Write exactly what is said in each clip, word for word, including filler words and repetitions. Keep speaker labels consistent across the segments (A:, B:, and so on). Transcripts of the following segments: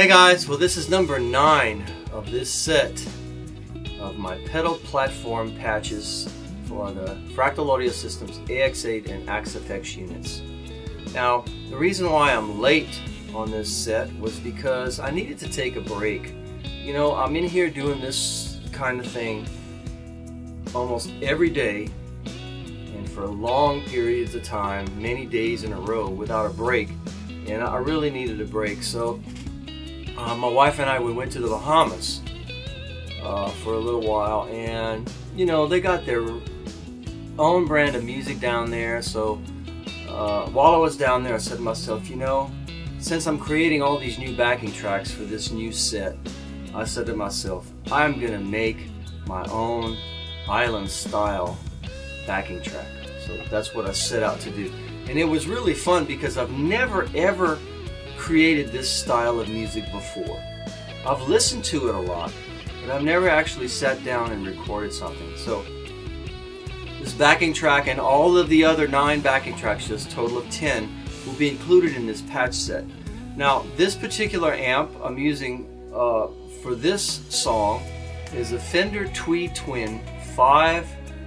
A: Hey guys, well this is number nine of this set of my pedal platform patches for the Fractal Audio Systems A X eight and Axe-Fx units. Now the reason why I'm late on this set was because I needed to take a break. You know, I'm in here doing this kind of thing almost every day and for long periods of time, many days in a row without a break, and I really needed a break. So Uh, my wife and I, we went to the Bahamas uh, for a little while, and you know, they got their own brand of music down there. So uh, while I was down there, I said to myself, you know, since I'm creating all these new backing tracks for this new set, I said to myself, I'm gonna make my own island style backing track. So that's what I set out to do, and it was really fun because I've never ever created this style of music before. I've listened to it a lot, but I've never actually sat down and recorded something. So this backing track and all of the other nine backing tracks, just a total of ten, will be included in this patch set. Now this particular amp I'm using uh, for this song is a Fender Tweed Twin five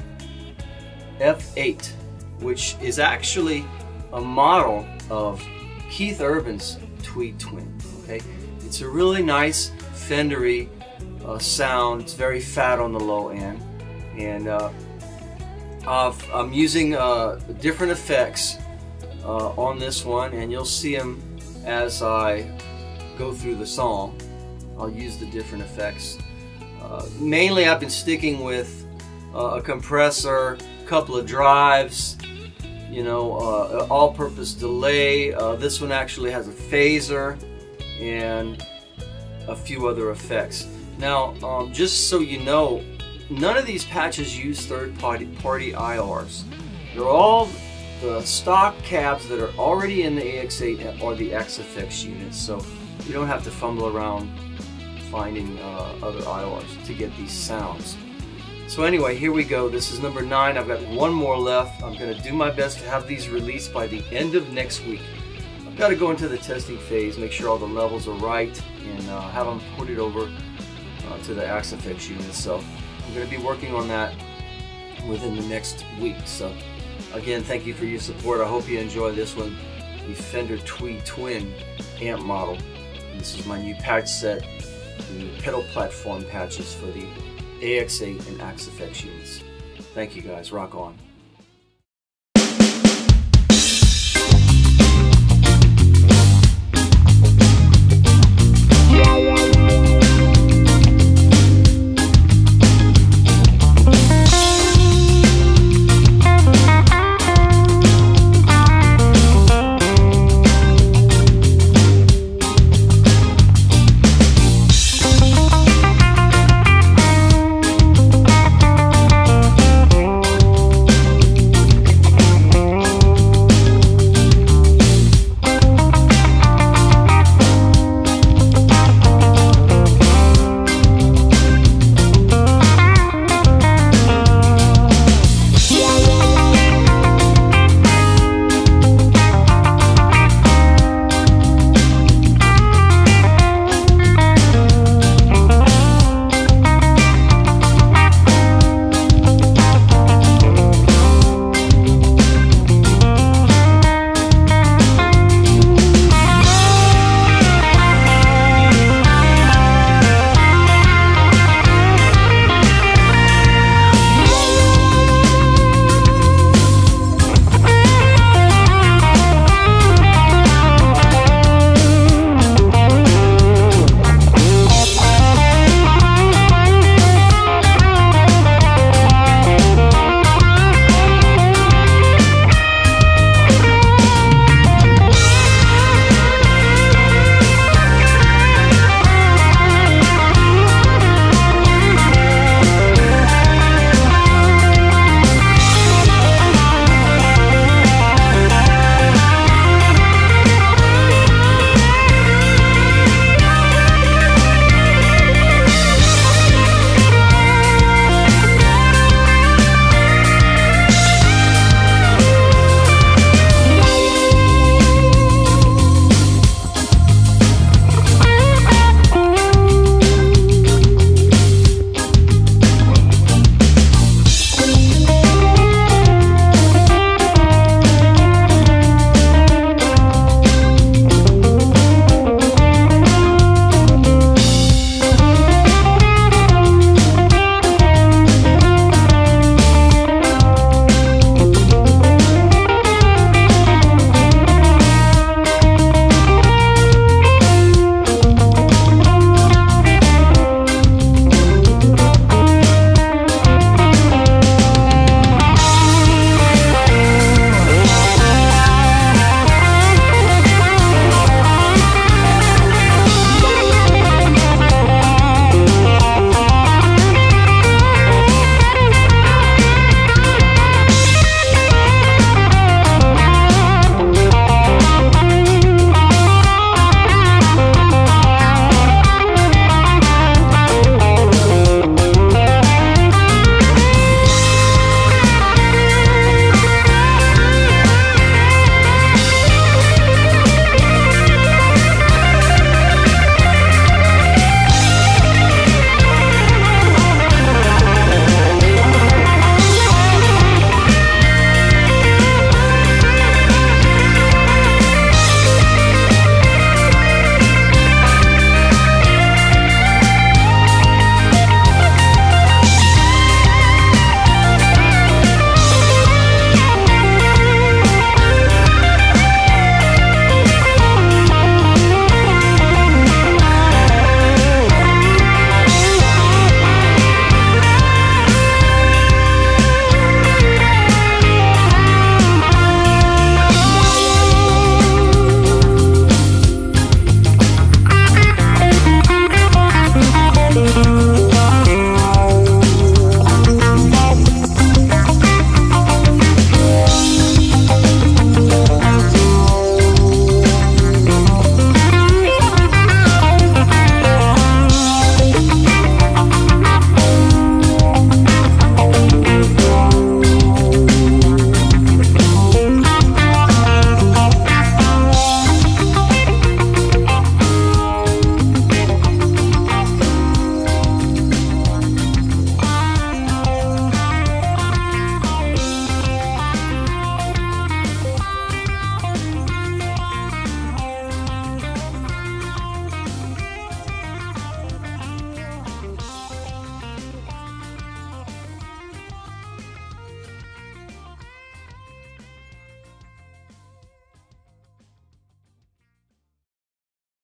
A: F eight, which is actually a model of Keith Urban's Tweed Twin. Okay, it's a really nice Fendery uh, sound. It's very fat on the low end, and uh, I've, I'm using uh, different effects uh, on this one, and you'll see them as I go through the song. I'll use the different effects. Uh, mainly, I've been sticking with uh, a compressor, a couple of drives, you know, uh, all-purpose delay. Uh, this one actually has a phaser and a few other effects. Now, um, just so you know, none of these patches use third-party party I Rs. They're all the stock cabs that are already in the A X eight or the Axe-Fx units, so you don't have to fumble around finding uh, other I Rs to get these sounds. So anyway, here we go. This is number nine. I've got one more left. I'm going to do my best to have these released by the end of next week. I've got to go into the testing phase, make sure all the levels are right, and uh, have them ported over uh, to the Axe-Fx unit. So I'm going to be working on that within the next week. So again, thank you for your support. I hope you enjoy this one, the Fender Tweed Twin amp model. And this is my new patch set, the pedal platform patches for the A X eight and Axe-Fx units. Thank you guys. Rock on.